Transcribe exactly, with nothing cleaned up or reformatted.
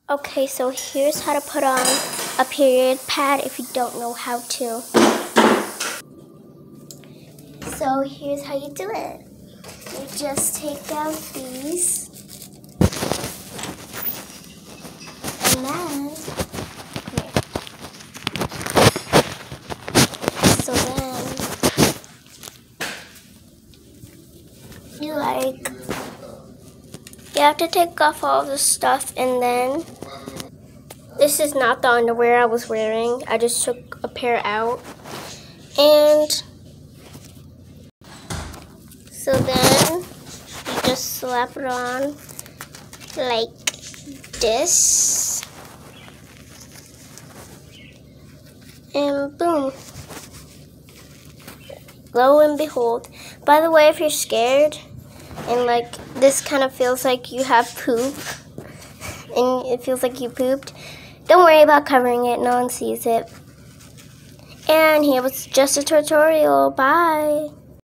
Okay, so here's how to put on a period pad if you don't know how to. So here's how you do it. You just take out these, and then, here. So then, you like, you have to take off all the stuff, and then, this is not the underwear I was wearing. I just took a pair out. And so then you just slap it on like this. And boom. Lo and behold. By the way, if you're scared and like this kind of feels like you have poop and it feels like you pooped, don't worry about covering it, no one sees it. And here was just a tutorial. Bye.